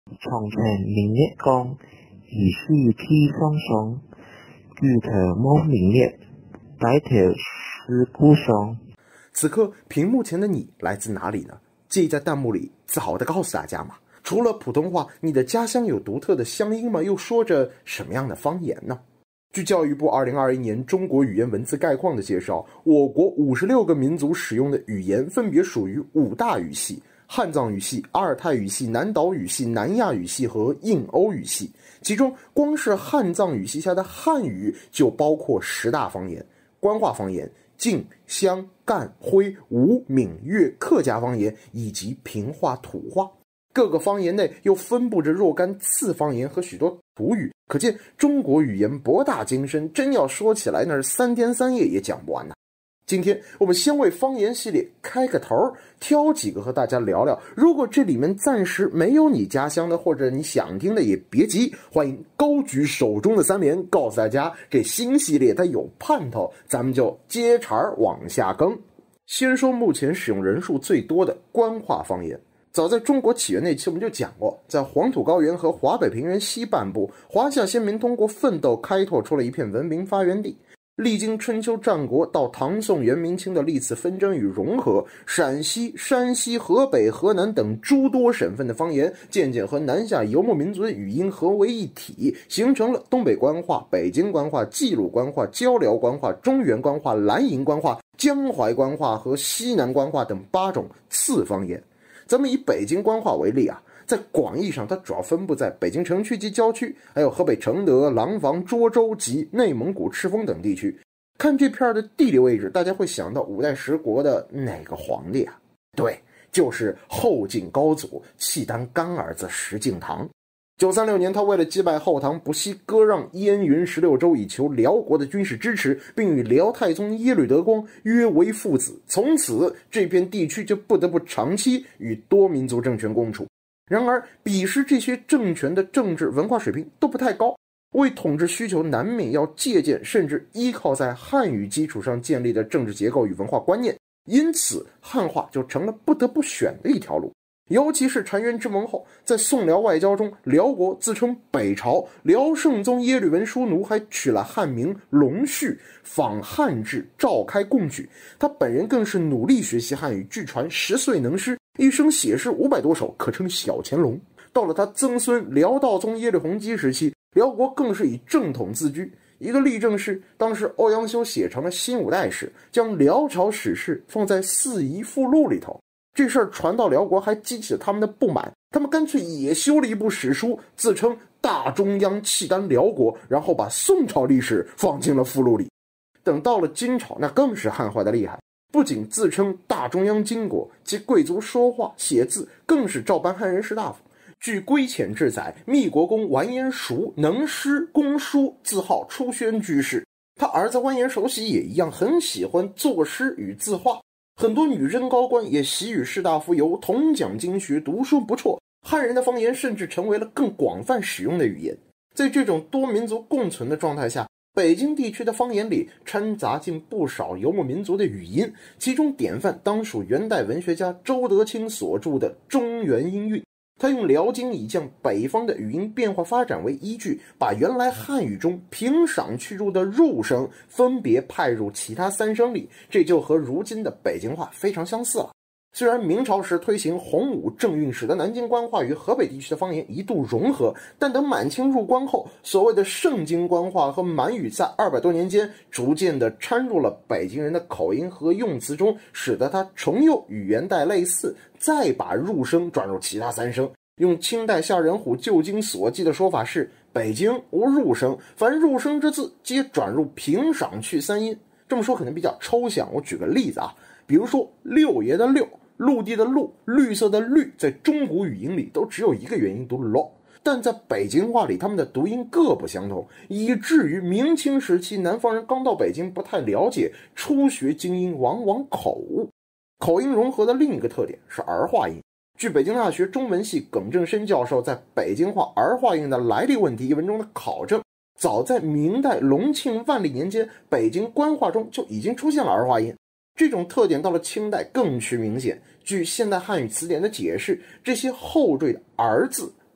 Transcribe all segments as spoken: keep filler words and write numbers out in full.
从前明月光，疑是天上霜。举头望明月，抬头思故乡。 此刻屏幕前的你来自哪里呢？介意在弹幕里自豪地告诉大家吗？除了普通话，你的家乡有独特的乡音吗？又说着什么样的方言呢？据教育部二零二一年中国语言文字概况的介绍，我国五十六个民族使用的语言分别属于五大语系：汉藏语系、阿尔泰语系、南岛语系、南亚语系和印欧语系。其中，光是汉藏语系下的汉语就包括十大方言：官话方言、晋、湘、赣、徽、吴、闽、粤客家方言以及平话、土话。各个方言内又分布着若干次方言和许多土语，可见中国语言博大精深，真要说起来那是三天三夜也讲不完呐。今天我们先为方言系列开个头，挑几个和大家聊聊。如果这里面暂时没有你家乡的或者你想听的也别急，欢迎高举手中的三连，告诉大家这新系列它有盼头，咱们就接茬往下更。先说目前使用人数最多的官话方言。早在中国起源那期我们就讲过，在黄土高原和华北平原西半部，华夏先民通过奋斗开拓出了一片文明发源地。历经春秋战国到唐宋元明清的历次纷争与融合，陕西、山西、河北、河南等诸多省份的方言渐渐和南下游牧民族的语音合为一体，形成了东北官话、北京官话、冀鲁官话、交辽官话、中原官话、兰营官话、江淮官话和西南官话等八种次方言。咱们以北京官话为例啊，在广义上它主要分布在北京城区及郊区，还有河北承德、廊坊、涿州及内蒙古赤峰等地区。看这片的地理位置，大家会想到五代十国的哪个皇帝啊？对，就是后晋高祖契丹干儿子石敬瑭。九三六年，他为了击败后唐，不惜割让燕云十六州，以求辽国的军事支持，并与辽太宗耶律德光约为父子。从此，这片地区就不得不长期与多民族政权共处。然而，彼时这些政权的政治文化水平都不太高，为统治需求难免要借鉴甚至依靠在汉语基础上建立的政治结构与文化观念，因此汉化就成了不得不选的一条路。尤其是澶渊之盟后，在宋辽外交中，辽国自称北朝，辽圣宗耶律文殊奴还取了汉名隆绪，仿汉制召开贡举。他本人更是努力学习汉语，据传十岁能诗，一生写诗五百多首，可称小乾隆。到了他曾孙辽道宗耶律洪基时期，辽国更是以正统自居。一个例证是，当时欧阳修写成了新五代史，将辽朝史事放在四夷附录里头。这事儿传到辽国，还激起了他们的不满，他们干脆也修了一部史书，自称大中央契丹辽国，然后把宋朝历史放进了附录里。等到了金朝，那更是汉化的厉害，不仅自称大中央金国，其贵族说话写字更是照搬汉人士大夫。据归遣志载，密国公完颜熟能诗工书，自号出宣居士。他儿子完颜守喜也一样，很喜欢作诗与字画。很多女真高官也习与士大夫游，同讲经学，读书不辍。汉人的方言甚至成为了更广泛使用的语言。在这种多民族共存的状态下，北京地区的方言里掺杂进不少游牧民族的语音，其中典范当属元代文学家周德清所著的《中原音韵》。他用辽金以降北方的语音变化发展为依据，把原来汉语中平赏去入的入声分别派入其他三声里，这就和如今的北京话非常相似了。虽然明朝时推行洪武正韵，使得南京官话与河北地区的方言一度融合，但等满清入关后，所谓的盛京官话和满语在二百多年间逐渐地掺入了北京人的口音和用词中，使得它重又与元代类似，再把入声转入其他三声。用清代夏仁虎旧经所记的说法是，北京无入声，凡入声之字皆转入平赏去三音。这么说可能比较抽象，我举个例子啊，比如说六爷的六，陆地的陆，绿色的绿，在中古语音里都只有一个元音读咯，但在北京话里他们的读音各不相同，以至于明清时期南方人刚到北京不太了解，初学京音往往口误。口音融合的另一个特点是儿化音。据北京大学中文系耿正深教授在《北京话儿化音的来历问题》一文中的考证，早在明代隆庆万历年间，北京官话中就已经出现了儿化音。这种特点到了清代更趋明显。据现代汉语词典的解释，这些后缀的儿字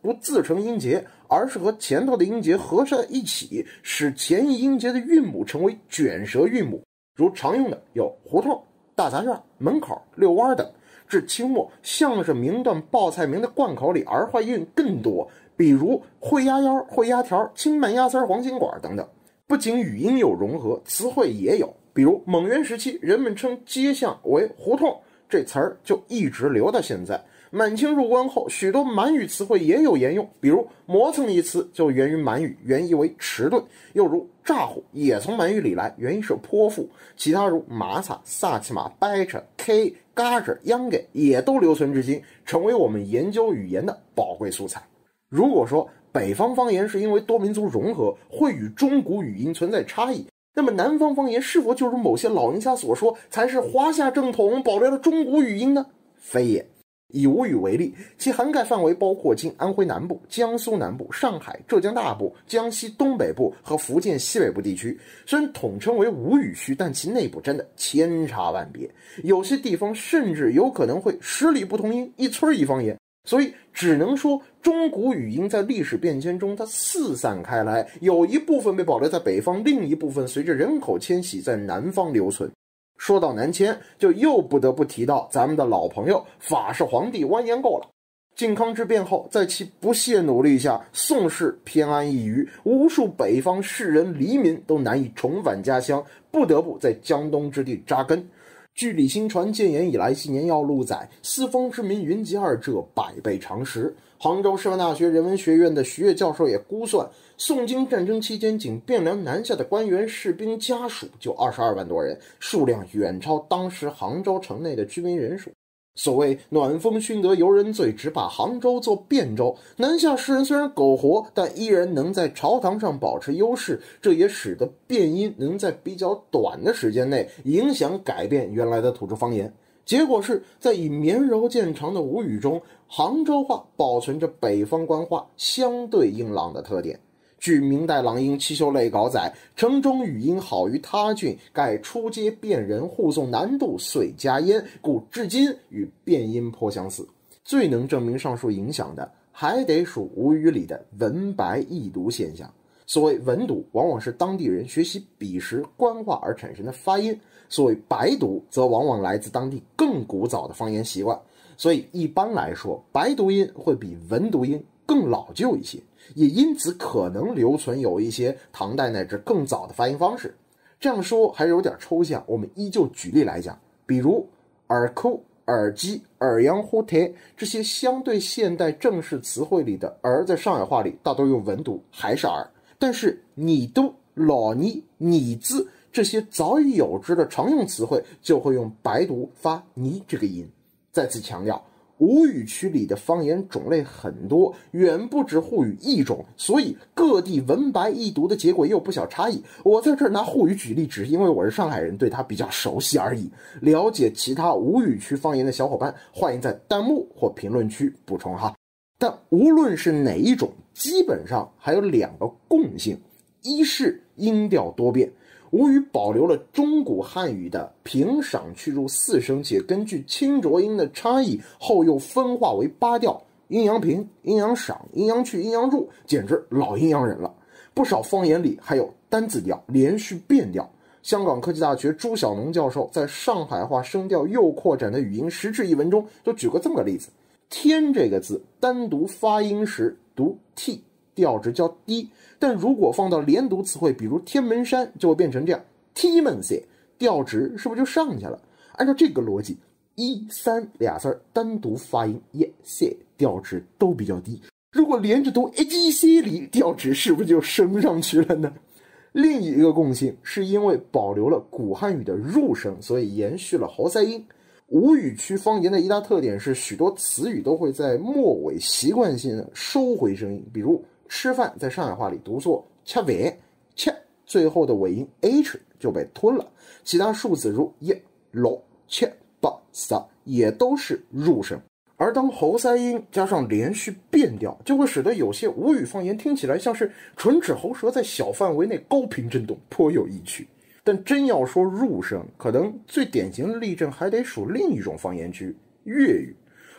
不自成音节，而是和前头的音节合在一起，使前一音节的韵母成为卷舌韵母。如常用的有胡同、大杂院、门口、遛弯等。至清末，相声名段、报菜名的贯口里儿化韵更多，比如会鸭腰、会鸭条、清拌鸭丝、黄金管等等。不仅语音有融合，词汇也有。比如蒙元时期，人们称街巷为胡同，这词儿就一直留到现在。满清入关后，许多满语词汇也有沿用，比如磨蹭一词就源于满语，原意为迟钝；又如咋呼也从满语里来，原意是泼妇。其他如麻擦、萨其马、掰扯、K、嘎吱、秧给也都留存至今，成为我们研究语言的宝贵素材。如果说北方方言是因为多民族融合，会与中古语音存在差异，那么南方方言是否就如某些老人家所说，才是华夏正统，保留了中古语音呢？非也。以吴语为例，其涵盖范围包括今安徽南部、江苏南部、上海、浙江大部、江西东北部和福建西北部地区。虽然统称为吴语区，但其内部真的千差万别，有些地方甚至有可能会十里不同音，一村一方言。所以只能说中古语音在历史变迁中它四散开来，有一部分被保留在北方，另一部分随着人口迁徙在南方留存。说到南迁，就又不得不提到咱们的老朋友法式皇帝完颜构了。靖康之变后，在其不懈努力下，宋氏偏安一隅，无数北方士人黎民都难以重返家乡，不得不在江东之地扎根。据李新传建言以来纪年要录载，四方之民云集二浙，百倍常识。杭州师范大学人文学院的徐悦教授也估算，宋金战争期间仅汴梁南下的官员士兵家属就二十二万多人，数量远超当时杭州城内的居民人数。所谓暖风熏得游人醉，只把杭州做汴州。南下士人虽然苟活，但依然能在朝堂上保持优势，这也使得变音能在比较短的时间内影响改变原来的土著方言。结果是在以绵柔见长的吴语中，杭州话保存着北方官话相对硬朗的特点。据明代郎英七秀类稿载，城中语音好于他郡，盖出街辨人护送难度遂加焉，故至今与变音颇相似。最能证明上述影响的，还得数吴语里的文白异读现象。所谓文读，往往是当地人学习彼时官话而产生的发音；所谓白读，则往往来自当地更古早的方言习惯。所以一般来说，白读音会比文读音更老旧一些，也因此可能留存有一些唐代乃至更早的发音方式。这样说还是有点抽象，我们依旧举例来讲，比如耳扣、耳机、耳阳呼贴这些相对现代正式词汇里的儿，在上海话里大多用文读，还是儿。但是你都、老你、你字这些早已有之的常用词汇，就会用白读发你这个音。再次强调，吴语区里的方言种类很多，远不止沪语一种，所以各地文白异读的结果也有不小差异。我在这儿拿沪语举例，只是因为我是上海人，对它比较熟悉而已。了解其他吴语区方言的小伙伴，欢迎在弹幕或评论区补充哈。但无论是哪一种，基本上还有两个共性：一是音调多变。吴语保留了中古汉语的平赏去入四声，且根据清浊音的差异，后又分化为八调：阴阳平、阴阳赏、阴阳去、阴阳入，简直老阴阳人了。不少方言里还有单字调、连续变调。香港科技大学朱晓农教授在上海话声调又扩展的语音实质一文中就举过这么个例子：天这个字单独发音时读 t， 调值较低，但如果放到连读词汇，比如天门山，就会变成这样 t 门塞，调值是不是就上去了？按照这个逻辑，一三俩字单独发音也塞，调值都比较低。如果连着读 a g c 里，调值是不是就升上去了呢？另一个共性是因为保留了古汉语的入声，所以延续了喉塞音。吴语区方言的一大特点是，许多词语都会在末尾习惯性的收回声音，比如吃饭在上海话里读作吃饭，切最后的尾音 h 就被吞了。其他数字如一、六、七、八、十也都是入声。而当喉塞音加上连续变调，就会使得有些吴语方言听起来像是唇齿喉舌在小范围内高频震动，颇有意趣。但真要说入声，可能最典型的例证还得数另一种方言区——粤语。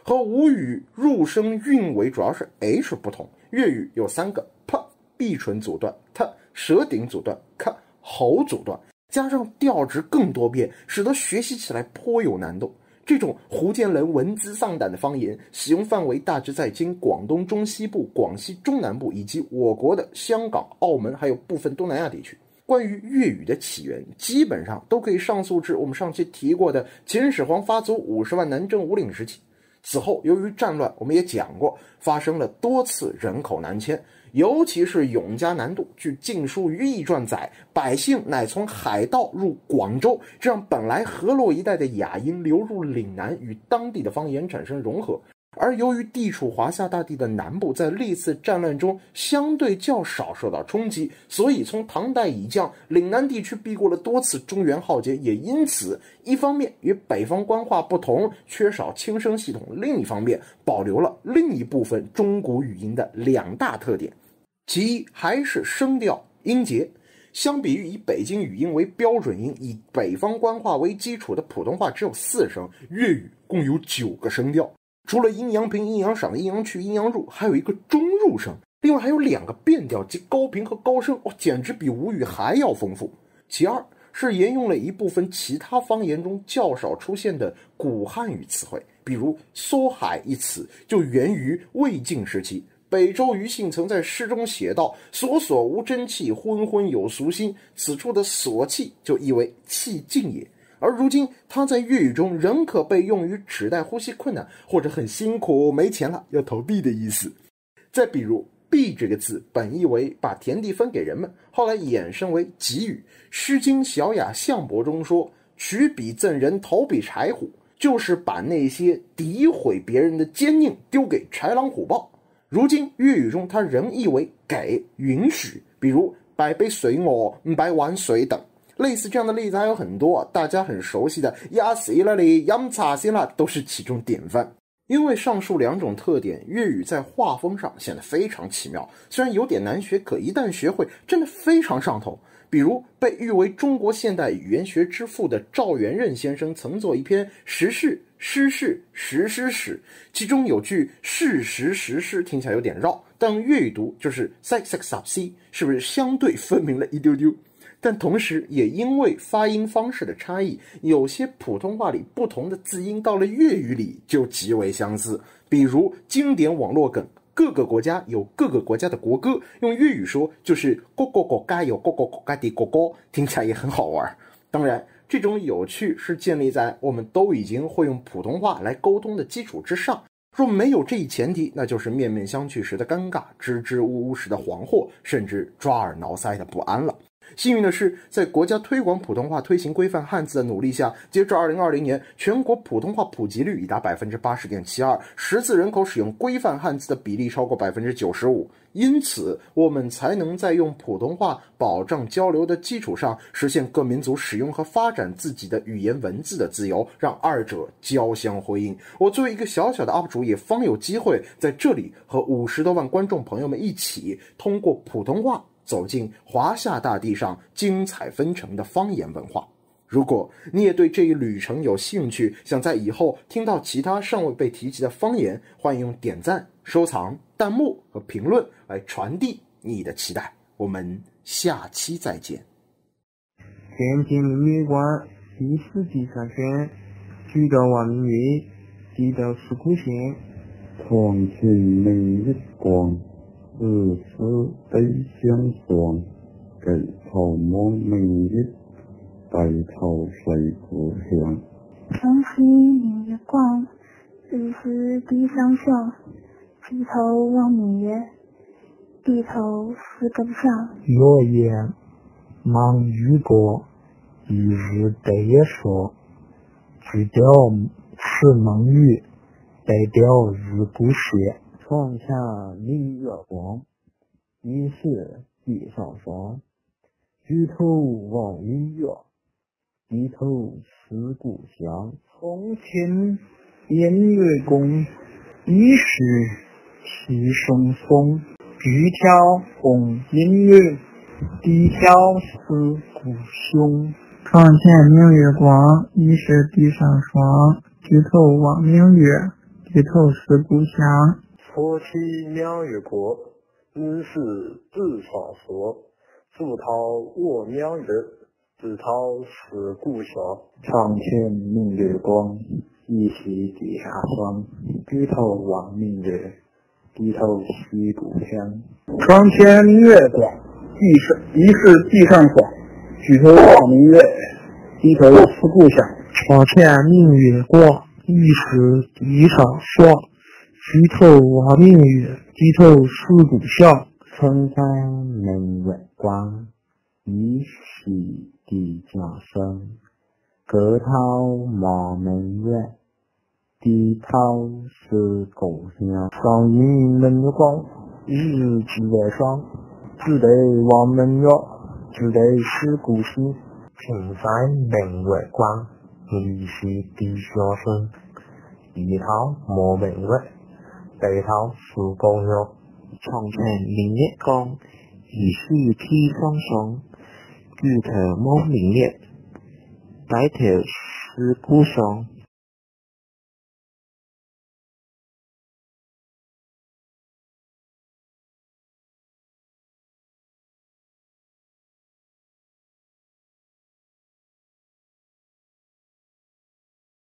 和吴语入声韵尾主要是 H 不同，粤语有三个 P 闭唇阻断 T 舌顶阻断 K 喉阻断，加上调值更多变，使得学习起来颇有难度。这种福建人文资丧胆的方言，使用范围大致在今广东中西部、广西中南部以及我国的香港、澳门，还有部分东南亚地区。关于粤语的起源，基本上都可以上溯至我们上期提过的秦始皇发足五十万南征五岭时期。此后，由于战乱，我们也讲过，发生了多次人口南迁，尤其是永嘉南渡。据《晋书·于义传》载，百姓乃从海盗入广州，这让本来河洛一带的雅音流入岭南，与当地的方言产生融合。而由于地处华夏大地的南部，在历次战乱中相对较少受到冲击，所以从唐代以降，岭南地区避过了多次中原浩劫，也因此一方面与北方官话不同，缺少轻声系统，另一方面保留了另一部分中古语音的两大特点。其一还是声调音节。相比于以北京语音为标准音，以北方官话为基础的普通话只有四声，粤语共有九个声调。除了阴阳平、阴阳赏、阴阳去、阴阳入，还有一个中入声，另外还有两个变调即高频和高声，哦，简直比吴语还要丰富。其二是沿用了一部分其他方言中较少出现的古汉语词汇，比如梭海一词就源于魏晋时期。北周庾信曾在诗中写道：所所无真气，昏昏有俗心。此处的所气就意为气尽也。而如今它在粤语中仍可被用于指代呼吸困难或者很辛苦没钱了要逃避的意思。再比如避这个字本意为把田地分给人们，后来衍生为给予。诗经小雅相伯中说，取笔赠人，投笔柴虎，就是把那些诋毁别人的奸佞丢给豺狼虎豹。如今粤语中它仍意为给、允许，比如摆杯水我，摆碗水等。类似这样的例子还有很多，大家很熟悉的呀死了哩、饮茶先啦，都是其中典范。因为上述两种特点，粤语在画风上显得非常奇妙，虽然有点难学，可一旦学会真的非常上头。比如被誉为中国现代语言学之父的赵元任先生曾作一篇时事、诗事、实施史，其中有句事实实施听起来有点绕，但粤语读就是 sex sex up c， 是不是相对分明了一丢丢？但同时也因为发音方式的差异，有些普通话里不同的字音到了粤语里就极为相似。比如经典网络梗，各个国家有各个国家的国歌，用粤语说就是各个国家有各个国家的国歌，听起来也很好玩。当然这种有趣是建立在我们都已经会用普通话来沟通的基础之上，若没有这一前提，那就是面面相觑时的尴尬，支支吾吾时的惶惑，甚至抓耳挠腮的不安了。幸运的是，在国家推广普通话、推行规范汉字的努力下，截至二零二零年，全国普通话普及率已达 百分之八十点七二， 识字人口使用规范汉字的比例超过 百分之九十五。 因此我们才能在用普通话保障交流的基础上，实现各民族使用和发展自己的语言文字的自由，让二者交相辉映。我作为一个小小的 U P 主，也方有机会在这里和五十多万观众朋友们一起，通过普通话走进华夏大地上精彩纷呈的方言文化。如果你也对这一旅程有兴趣，想在以后听到其他尚未被提及的方言，欢迎用点赞、收藏、弹幕和评论来传递你的期待。我们下期再见。 天津明月关第四季上选，举头望明月，低头思故乡。 床前明月光，日思悲相双。举头望明月，低头思故乡。 床前明月光，日思地上霜。举头望明月，低头思故乡。 月夜望雨过，一日得说。举头思明月，代表日故乡。 床下明月光，疑是地上霜。举头望明月，低头思故乡。 床前明月光，疑是地上霜。举头望明月，低头思故乡。 床前明月光，疑是地上霜。举头望明月，低举头思故乡。 说起明月过，日是至少说。自讨我明月，自讨思故乡。 床前明月光，疑是地下霜。举头望明月，低头思故乡。 床前明月光，疑是疑是地上霜。举头望明月，低头思故乡。 床前明月光，疑是地上霜。举头望明月，低头思故乡。 春山明月光，疑是地上霜。举头望明月，低头思故乡。 上云明月光，一日之外霜。只得望明月，只得思故乡。 春山明月光，疑是地上霜。低头望明月，低头思故乡。 床前明月光，疑是地上霜。举头望明月，低头思故乡。